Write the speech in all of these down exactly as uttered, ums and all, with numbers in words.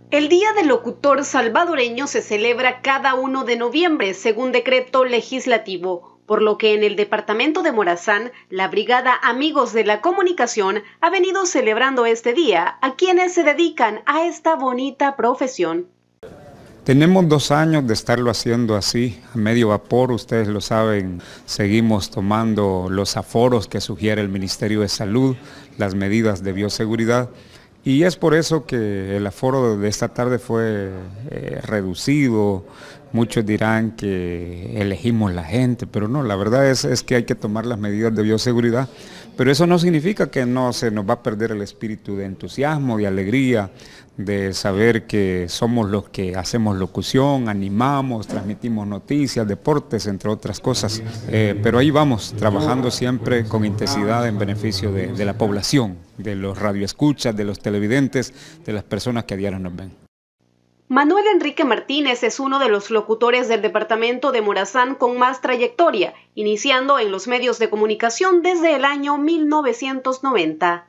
El Día del Locutor Salvadoreño se celebra cada uno de noviembre, según decreto legislativo, por lo que en el departamento de Morazán, la Brigada Amigos de la Comunicación ha venido celebrando este día a quienes se dedican a esta bonita profesión. Tenemos dos años de estarlo haciendo así, a medio vapor, ustedes lo saben, seguimos tomando los aforos que sugiere el Ministerio de Salud, las medidas de bioseguridad, y es por eso que el aforo de esta tarde fue eh, reducido. Muchos dirán que elegimos la gente, pero no, la verdad es, es que hay que tomar las medidas de bioseguridad, pero eso no significa que no se nos va a perder el espíritu de entusiasmo, de alegría, de saber que somos los que hacemos locución, animamos, transmitimos noticias, deportes, entre otras cosas, eh, pero ahí vamos, trabajando siempre con intensidad en beneficio de, de la población, de los radioescuchas, de los televidentes, de las personas que a diario nos ven. Manuel Enrique Martínez es uno de los locutores del departamento de Morazán con más trayectoria, iniciando en los medios de comunicación desde el año mil novecientos noventa.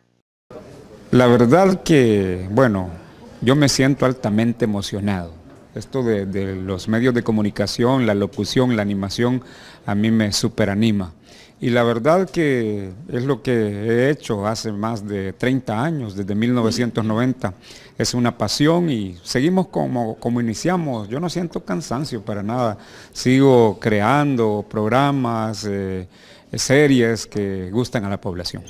La verdad que, bueno, yo me siento altamente emocionado. Esto de, de los medios de comunicación, la locución, la animación, a mí me superanima. Y la verdad que es lo que he hecho hace más de treinta años, desde mil novecientos noventa. Es una pasión y seguimos como, como iniciamos. Yo no siento cansancio para nada. Sigo creando programas, eh, series que gustan a la población.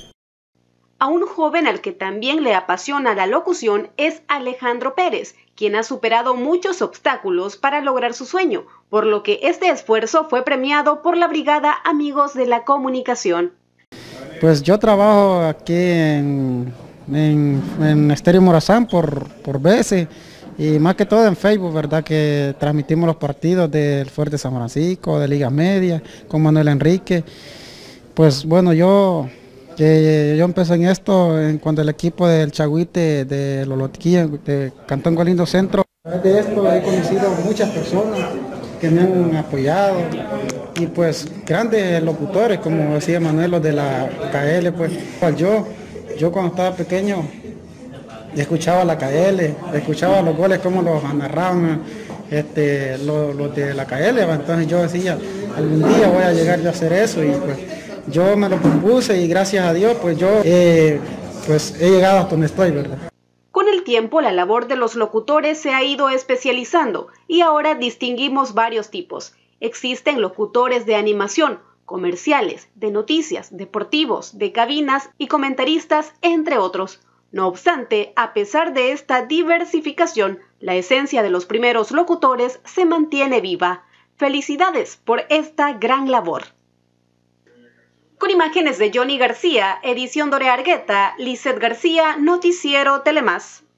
A un joven al que también le apasiona la locución es Alejandro Pérez, quien ha superado muchos obstáculos para lograr su sueño, por lo que este esfuerzo fue premiado por la Brigada Amigos de la Comunicación. Pues yo trabajo aquí en, en, en Estéreo Morazán por, por veces y más que todo en Facebook, ¿verdad? Que transmitimos los partidos del Fuerte San Francisco, de Liga Media, con Manuel Enrique. Pues bueno, yo... Que yo empecé en esto en cuando el equipo del Chagüite de Lolotiquía, de Cantón Galindo Centro. A través de esto he conocido muchas personas que me han apoyado y pues grandes locutores, como decía Manuel, los de la K L, pues yo, yo cuando estaba pequeño escuchaba la K L, escuchaba los goles como los narraban este, los, los de la K L, entonces yo decía, algún día voy a llegar yo a hacer eso y pues yo me lo propuse y gracias a Dios pues yo eh, pues he llegado hasta donde estoy, ¿verdad? Con el tiempo la labor de los locutores se ha ido especializando y ahora distinguimos varios tipos. Existen locutores de animación, comerciales, de noticias, deportivos, de cabinas y comentaristas, entre otros. No obstante, a pesar de esta diversificación, la esencia de los primeros locutores se mantiene viva. Felicidades por esta gran labor. Con imágenes de Johnny García, edición Dore Argueta, Lizeth García, Noticiero Telemás.